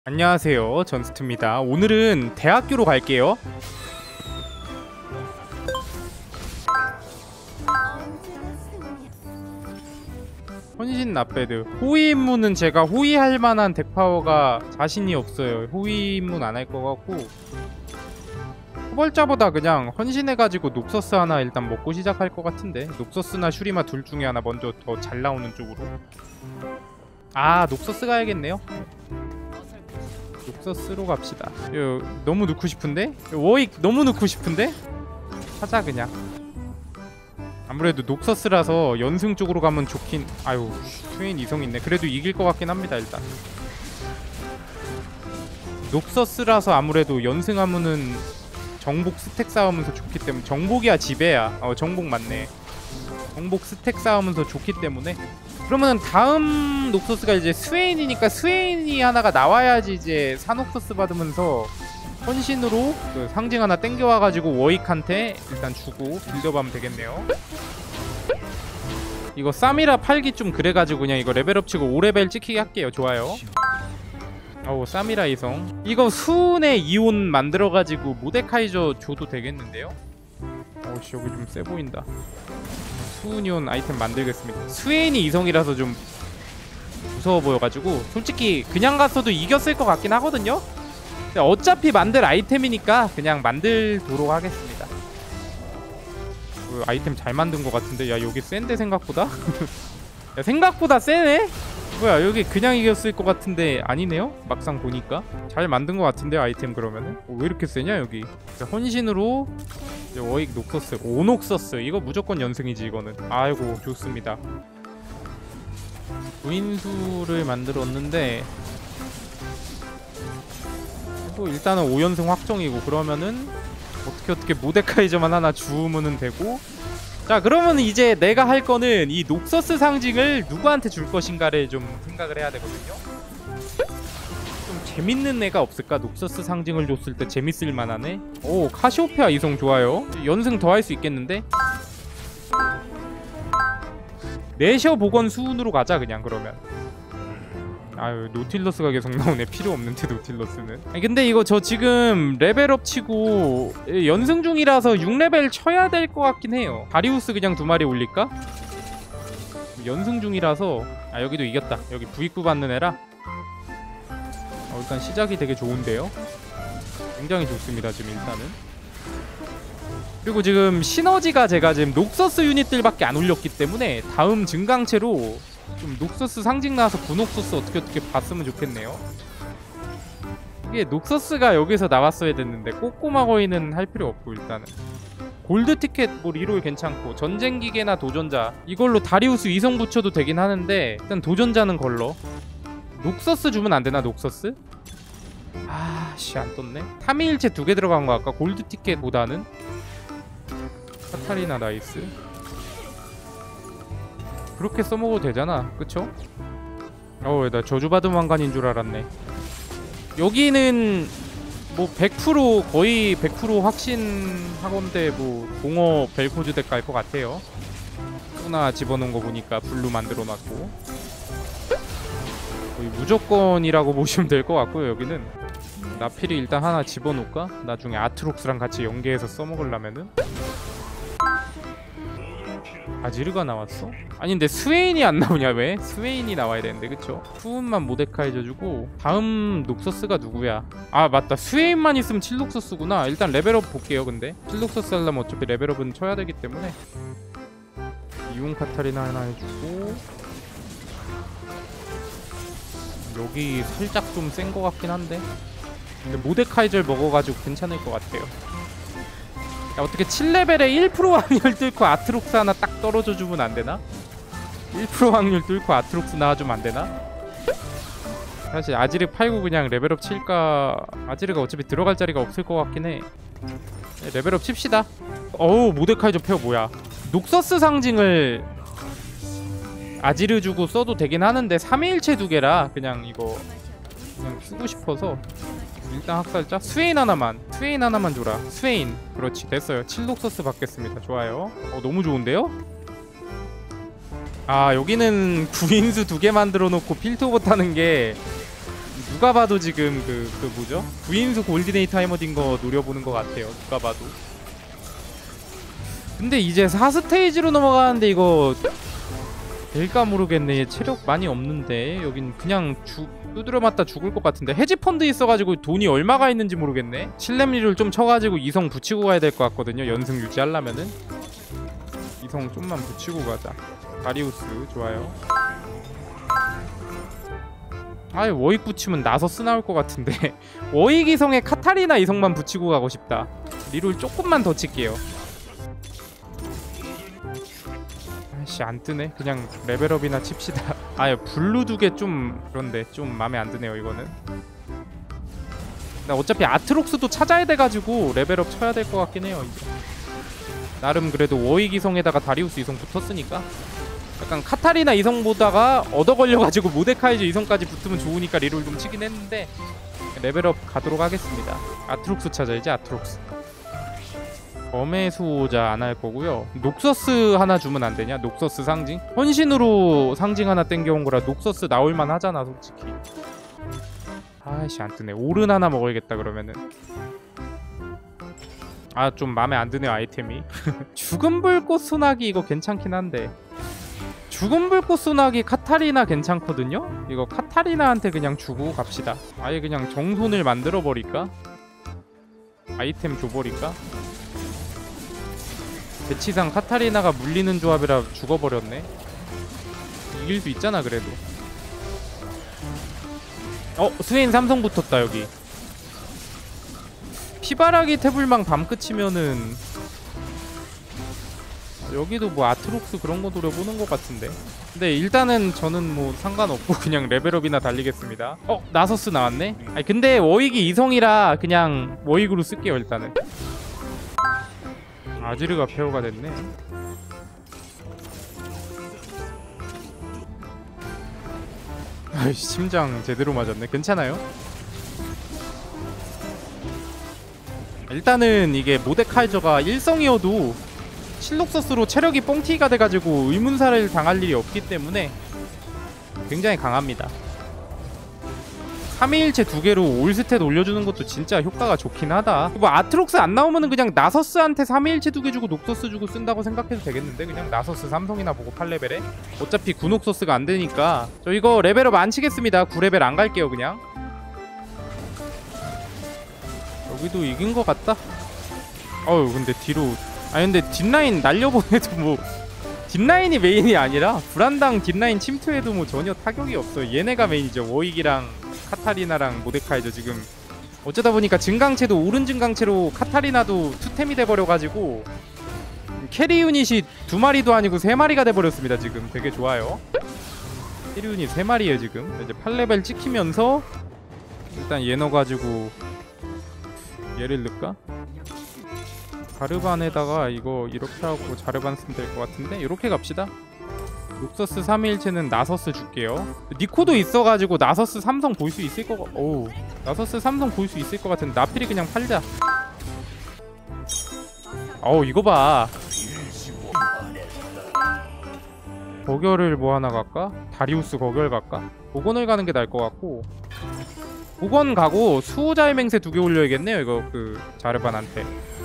안녕하세요, 전스트입니다. 오늘은 대학교로 갈게요. 헌신 나배드 호위 임무는 제가 호위할 만한 덱파워가 자신이 없어요. 호위 임무는 안 할 것 같고, 초벌자보다 그냥 헌신해가지고 녹서스 하나 일단 먹고 시작할 것 같은데, 녹서스나 슈리마 둘 중에 하나 먼저 더 잘 나오는 쪽으로. 아, 녹서스 가야겠네요. 녹서스로 갑시다. 너무 넣고 싶은데? 워익 너무 넣고 싶은데? 하자 그냥. 아무래도 녹서스라서 연승 쪽으로 가면 좋긴. 아유, 스웨인 이성 있네. 그래도 이길 것 같긴 합니다. 일단 녹서스라서 아무래도 연승하면은 정복 스택 쌓으면서 좋기 때문에. 정복이야 지배야. 정복 맞네. 정복 스택 쌓으면서 좋기 때문에. 그러면 다음 녹서스가 이제 스웨인이니까 스웨인이 하나가 나와야지 이제 산옥서스 받으면서 헌신으로 그 상징 하나 땡겨와가지고 워익한테 일단 주고 빌드업하면 되겠네요. 이거 쌈이라 팔기 좀 그래가지고 그냥 이거 레벨업 치고 5레벨 찍히게 할게요. 좋아요. 어우, 쌈이라 이성. 이거 수은의 이온 만들어가지고 모데카이저 줘도 되겠는데요? 어우씨, 여기 좀 세 보인다. 수은이온 아이템 만들겠습니다. 스웨인이 이성이라서 좀 무서워 보여가지고 솔직히 그냥 갔어도 이겼을 것 같긴 하거든요? 근데 어차피 만들 아이템이니까 그냥 만들도록 하겠습니다. 아이템 잘 만든 것 같은데. 야, 여기 센데 생각보다? 야, 생각보다 세네? 뭐야, 여기 그냥 이겼을 것 같은데 아니네요? 막상 보니까 잘 만든 것 같은데 아이템. 그러면은 왜 이렇게 세냐 여기. 헌신으로 워익 녹서스, 오녹서스. 이거 무조건 연승이지 이거는. 아이고, 좋습니다. 무인수를 만들었는데 또 일단은 5연승 확정이고, 그러면은 어떻게 모데카이저만 하나 주우면 되고. 자, 그러면 이제 내가 할 거는 이 녹서스 상징을 누구한테 줄 것인가를 좀 생각을 해야 되거든요. 좀 재밌는 애가 없을까? 녹서스 상징을 줬을 때 재밌을 만한 애? 오, 카시오페아 이성 좋아요. 연승 더 할 수 있겠는데? 내셔 복원 수운으로 가자 그냥. 그러면 아유, 노틸러스가 계속 나오네. 필요 없는데 노틸러스는. 아니, 근데 이거 저 지금 레벨업 치고 연승 중이라서 6레벨 쳐야 될 것 같긴 해요. 다리우스 그냥 2마리 올릴까? 연승 중이라서. 아, 여기도 이겼다. 여기 부익부 받는 애라. 일단 시작이 되게 좋은데요. 굉장히 좋습니다 지금 일단은. 그리고 지금 시너지가 제가 지금 녹서스 유닛들밖에 안 올렸기 때문에 다음 증강체로 좀 녹서스 상징 나와서 구녹서스 어떻게 봤으면 좋겠네요. 이게 녹서스가 여기서 나왔어야 됐는데 꼬꼬마 거인은 할 필요 없고, 일단은 골드 티켓 뭐 리롤 괜찮고, 전쟁기계나 도전자 이걸로 다리우스 이성 붙여도 되긴 하는데 일단 도전자는 걸러. 녹서스 주면 안 되나? 녹서스? 아씨, 안 떴네. 타미일체 2개 들어간 거 아까 골드 티켓보다는. 카타리나 나이스. 그렇게 써먹어도 되잖아, 그쵸? 나 저주받은 왕관인 줄 알았네. 여기는 뭐 100% 거의 100% 확신하건대 뭐 공어 벨코즈 덱 갈 것 같아요. 소나 집어넣은 거 보니까 블루 만들어놨고 거의 무조건이라고 보시면 될 것 같고요. 여기는 나필이 일단 하나 집어놓을까? 나중에 아트록스랑 같이 연계해서 써먹으려면은. 아지르가 나왔어? 아니 근데 스웨인이 안 나오냐 왜? 스웨인이 나와야 되는데 그쵸? 후운만 모데카이저 주고 다음 녹서스가 누구야? 아 맞다, 스웨인만 있으면 7녹서스구나. 일단 레벨업 볼게요. 근데 7녹서스 하려면 어차피 레벨업은 쳐야 되기 때문에 이온 카타리나 하나 해주고, 여기 살짝 좀 센 거 같긴 한데 근데 모데카이저를 먹어가지고 괜찮을 것 같아요. 야, 어떻게 7레벨에 1% 확률 뚫고 아트록스 하나 딱 떨어져주면 안되나? 1% 확률 뚫고 아트록스 나와주면 안되나? 사실 아지르 팔고 그냥 레벨업 칠까. 아지르가 어차피 들어갈 자리가 없을 것 같긴 해. 레벨업 칩시다. 어우, 모데카이저 페어 뭐야. 녹서스 상징을 아지르 주고 써도 되긴 하는데 3일체 2개라 그냥 이거 그냥 쓰고 싶어서 일단 학살자 스웨인 하나만 줘라. 스웨인. 그렇지, 됐어요. 7녹서스 받겠습니다. 좋아요. 너무 좋은데요? 아, 여기는 구인수 2개 만들어 놓고 필터 못하는 게 누가 봐도 지금 그 뭐죠? 구인수 골디네이터 해머딘 거 노려보는 것 같아요. 누가 봐도. 근데 이제 4스테이지로 넘어가는데 이거 될까 모르겠네. 얘 체력 많이 없는데 여긴 그냥 두드려 맞다 죽을 것 같은데. 헤지펀드 있어가지고 돈이 얼마가 있는지 모르겠네. 7렘리를 좀 쳐가지고 이성 붙이고 가야 될 것 같거든요. 연승 유지하려면은. 이성 좀만 붙이고 가자. 다리우스 좋아요. 아예 워익 붙이면 나서스 나올 것 같은데. 워익 이성에 카타리나 이성만 붙이고 가고 싶다. 리롤 조금만 더 칠게요. 아이씨 안 뜨네. 그냥 레벨업이나 칩시다. 아예 블루 두 개 좀 그런데 좀 맘에 안 드네요 이거는. 나 어차피 아트록스도 찾아야 돼가지고 레벨업 쳐야 될 것 같긴 해요 이제. 나름 그래도 워익 이성에다가 다리우스 이성 붙었으니까 약간 카타리나 이성 보다가 얻어 걸려가지고 모데카이저 이성까지 붙으면 좋으니까 리롤 좀 치긴 했는데 레벨업 가도록 하겠습니다. 아트록스 찾아야지. 아트록스. 검의 수호자 안 할 거고요. 녹서스 하나 주면 안 되냐? 녹서스 상징? 헌신으로 상징 하나 땡겨온 거라 녹서스 나올만 하잖아 솔직히. 아이씨 안 뜨네. 오른 하나 먹어야겠다 그러면은. 아 좀 맘에 안 드네요 아이템이. 죽은 불꽃 소나기 이거 괜찮긴 한데 죽은 불꽃 소나기 카타리나 괜찮거든요? 이거 카타리나한테 그냥 주고 갑시다. 아예 그냥 정손을 만들어 버릴까? 아이템 줘버릴까? 배치상 카타리나가 물리는 조합이라 죽어버렸네. 이길 수 있잖아 그래도. 스웨인 삼성 붙었다 여기. 피바라기 태블망 밤 끝이면은 여기도 뭐 아트록스 그런 거 노려보는 것 같은데. 근데 일단은 저는 뭐 상관없고 그냥 레벨업이나 달리겠습니다. 나서스 나왔네? 아니 근데 워익이 이성이라 그냥 워익으로 쓸게요 일단은. 아지르가 페어가 됐네. 아이씨 심장 제대로 맞았네. 괜찮아요? 일단은 이게 모데카이저가 일성이어도 실록서스로 체력이 뽕티가 돼가지고 의문사를 당할 일이 없기 때문에 굉장히 강합니다. 3위일체 2개로 올스탯 올려주는 것도 진짜 효과가 좋긴 하다. 뭐 아트록스 안 나오면은 그냥 나서스한테 3위일체 2개 주고 녹서스 주고 쓴다고 생각해도 되겠는데. 그냥 나서스 삼성이나 보고 8레벨에 어차피 9녹서스가 안 되니까 저 이거 레벨업 안 치겠습니다. 9레벨 안 갈게요 그냥. 여기도 이긴 것 같다. 근데 뒤로 근데 뒷라인 날려보내도 뭐 뒷라인이 메인이 아니라 불안당 뒷라인 침투해도 뭐 전혀 타격이 없어. 얘네가 메인이죠. 워익이랑 카타리나랑 모데카이저 지금 어쩌다 보니까 증강체도 오른 증강체로 카타리나도 투템이 돼버려가지고 캐리 유닛이 2마리도 아니고 3마리가 돼버렸습니다. 지금 되게 좋아요. 캐리 유닛 3마리에요 지금. 이제 8레벨 찍히면서 일단 얘 넣어가지고 얘를 넣을까? 자르반에다가 이거 이렇게 하고 자르반 쓰면 될 것 같은데 이렇게 갑시다. 녹서스 3일체는 나서스 줄게요. 니코도 있어가지고 나서스 삼성 볼 수 있을 것 나서스 삼성 볼 수 있을 것 같은데 나필이 그냥 팔자. 이거 봐. 거결을 뭐 하나 갈까? 다리우스 거결 갈까? 복원을 가는 게 나을 것 같고 복원 가고 수호자의 맹세 2개 올려야겠네요 이거 그 자르반한테.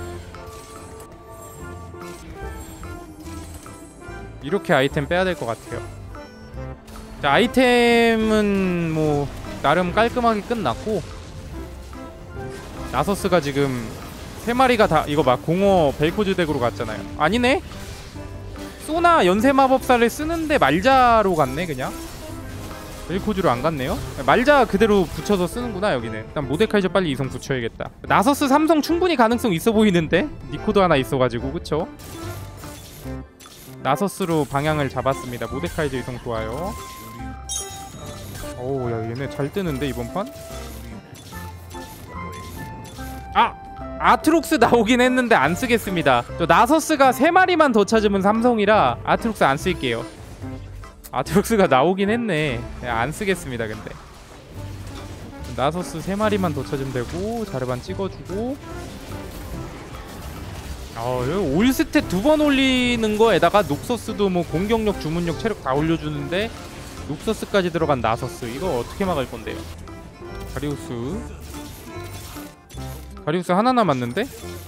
이렇게 아이템 빼야 될 것 같아요. 자, 아이템은 뭐 나름 깔끔하게 끝났고 나서스가 지금 3마리가 다 이거 봐. 공허 벨코즈 덱으로 갔잖아요. 아니네? 소나 연쇄 마법사를 쓰는데 말자로 갔네 그냥. 벨코즈로 안 갔네요. 말자 그대로 붙여서 쓰는구나 여기는. 일단 모데카이저 빨리 이성 붙여야겠다. 나서스 삼성 충분히 가능성 있어 보이는데? 니코도 하나 있어가지고 그쵸? 나서스로 방향을 잡았습니다. 모데카이저 이성 좋아요. 야 얘네 잘 뜨는데 이번 판? 아트록스 나오긴 했는데 안 쓰겠습니다. 저 나서스가 3마리만 더 찾으면 삼성이라 아트록스 안 쓸게요. 아트록스가 나오긴 했네. 안 쓰겠습니다 근데. 나서스 3마리만 더 찾으면 되고 자르반 찍어주고 여기 올스탯 2번 올리는 거에다가 녹서스도 뭐 공격력, 주문력, 체력 다 올려주는데 녹서스까지 들어간 나서스 이거 어떻게 막을 건데요? 다리우스 하나 남았는데?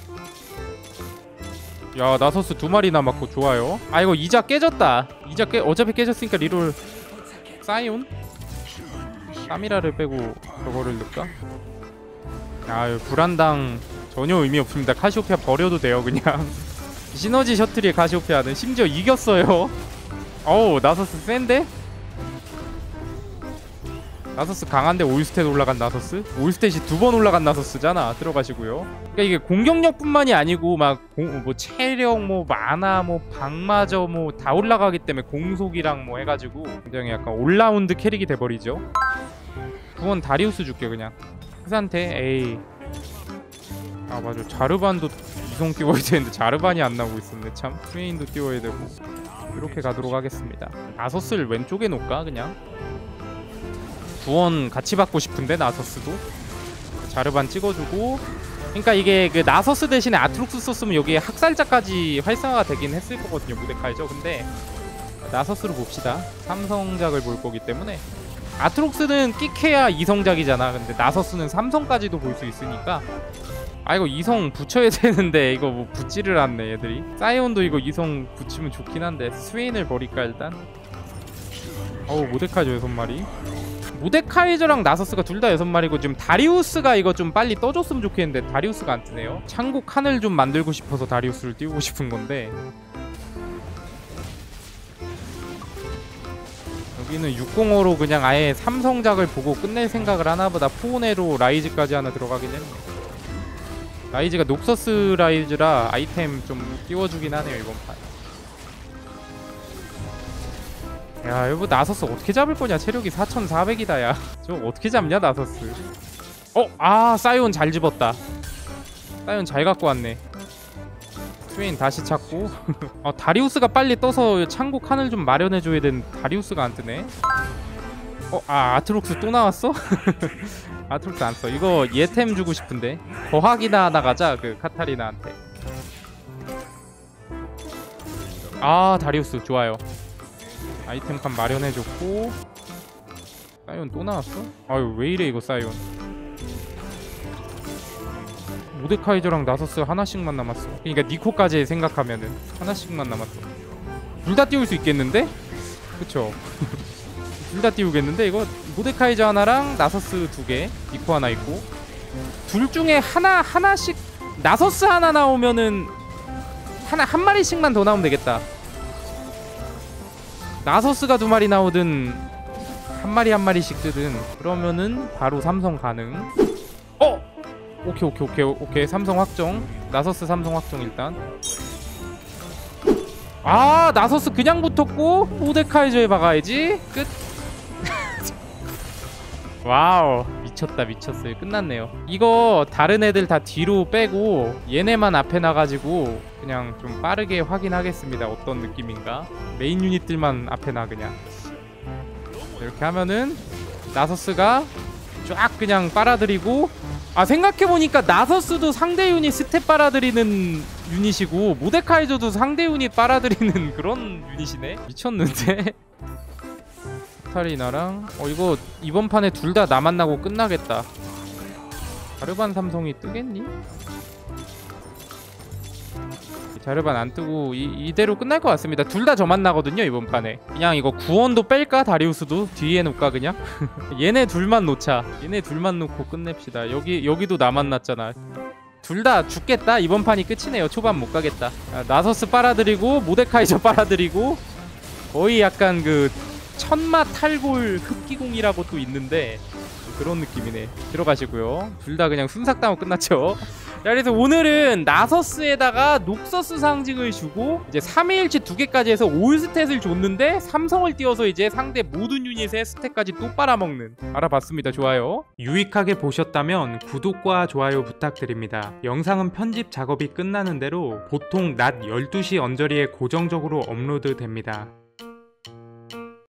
야, 나서스 2마리 남았고 좋아요. 아, 이거 이자 깨졌다. 어차피 깨졌으니까 리롤 사이온? 까미라를 빼고 저거를 넣을까? 아유, 불안당 전혀 의미 없습니다. 카시오페아 버려도 돼요 그냥. 시너지 셔틀이 카시오페아는 심지어 이겼어요. 어우, 나서스 센데? 나서스 강한데 올스탯 올라간 나서스? 올스탯이 2번 올라간 나서스잖아. 들어가시고요. 그러니까 이게 공격력뿐만이 아니고 막 뭐 체력, 뭐 마나, 뭐 방마저 뭐 다 올라가기 때문에 공속이랑 뭐 해가지고 굉장히 약간 올라운드 캐릭이 돼버리죠. 구원 다리우스 줄게 그냥. 크산테 에이. 아 맞아, 자르반도 이성 띄워야 되는데 자르반이 안 나오고 있었네 참. 스웨인도 띄워야 되고. 이렇게 가도록 하겠습니다. 나서스를 왼쪽에 놓을까 그냥? 구원 같이 받고 싶은데 나서스도 자르반 찍어주고. 그러니까 이게 그 나서스 대신에 아트록스 썼으면 여기에 학살자까지 활성화가 되긴 했을 거거든요 무데카이저. 근데 나서스로 봅시다. 삼성작을 볼 거기 때문에. 아트록스는 끼케야 이성작이잖아. 근데 나서스는 삼성까지도 볼 수 있으니까. 아 이거 이성 붙여야 되는데 이거 뭐 붙지를 않네 얘들이. 사이온도 이거 이성 붙이면 좋긴 한데 스웨인을 버릴까 일단. 어우, 모데카이저 6마리. 모데카이저랑 나서스가 둘 다 6마리고 지금 다리우스가 이거 좀 빨리 떠줬으면 좋겠는데 다리우스가 안 뜨네요. 창고 칸을 좀 만들고 싶어서 다리우스를 띄우고 싶은 건데. 여기는 605로 그냥 아예 삼성작을 보고 끝낼 생각을 하나보다. 포네로 라이즈까지 하나 들어가긴 했네. 라이즈가 녹서스 라이즈라 아이템 좀 띄워주긴 하네요 이번 판. 야, 여보 나서스 어떻게 잡을 거냐? 체력이 4400이다 야. 저거 어떻게 잡냐 나서스. 아 사이온 잘 집었다. 사이온 잘 갖고 왔네. 스웨인 다시 찾고. 다리우스가 빨리 떠서 창고 칸을 좀 마련해줘야 되는데 다리우스가 안 뜨네. 아트록스 또 나왔어? 아트록스 안 써. 이거 얘템 주고 싶은데. 거학이나 나가자 그 카타리나한테. 아 다리우스 좋아요. 아이템 칸 마련해줬고. 사이온 또 나왔어? 아유 왜 이래 이거 사이온. 모데카이저랑 나서스 하나씩만 남았어. 그러니까 니코까지 생각하면은 하나씩만 남았어. 둘 다 띄울 수 있겠는데? 그쵸? 둘 다 띄우겠는데 이거. 모데카이저 하나랑 나서스 2개, 니코 하나 있고. 둘 중에 하나씩. 나서스 하나 나오면은 한 마리씩만 더 나오면 되겠다. 나서스가 2마리 나오든 한 마리씩 뜨든 그러면은 바로 삼성 가능. 오케이 삼성 확정. 나서스 삼성 확정 일단. 아 나서스 그냥 붙었고 모데카이저에 박아야지. 끝. 와우 미쳤어요. 끝났네요. 이거 다른 애들 다 뒤로 빼고 얘네만 앞에 나가지고 그냥 좀 빠르게 확인하겠습니다. 어떤 느낌인가. 메인 유닛들만 앞에 나 그냥. 이렇게 하면은 나서스가 쫙 그냥 빨아들이고. 생각해보니까 나서스도 상대 유닛 스텝 빨아들이는 유닛이고 모데카이저도 상대 유닛 빨아들이는 그런 유닛이네. 미쳤는데. 카타리나랑 이거 이번 판에 둘 다 나 만나고 끝나겠다. 자르반 삼성이 뜨겠니? 자르반 안 뜨고 이대로 끝날 것 같습니다. 둘 다 저 만나거든요 이번 판에. 그냥 이거 구원도 뺄까? 다리우스도 뒤에 놓을까 그냥? 얘네 둘만 놓자. 얘네 둘만 놓고 끝냅시다. 여기도 나 만났잖아. 둘 다 죽겠다. 이번 판이 끝이네요. 초반 못 가겠다. 나서스 빨아들이고 모데카이저 빨아들이고. 거의 약간 그 천마 탈골 흑기공이라고 또 있는데 그런 느낌이네. 들어가시고요. 둘 다 그냥 순삭당하고 끝났죠. 자, 그래서 오늘은 나서스에다가 녹서스 상징을 주고 이제 3일치 2개까지 해서 올스탯을 줬는데 삼성을 띄워서 이제 상대 모든 유닛의 스탯까지 또 빨아먹는. 알아봤습니다. 좋아요. 유익하게 보셨다면 구독과 좋아요 부탁드립니다. 영상은 편집 작업이 끝나는 대로 보통 낮 12시 언저리에 고정적으로 업로드 됩니다.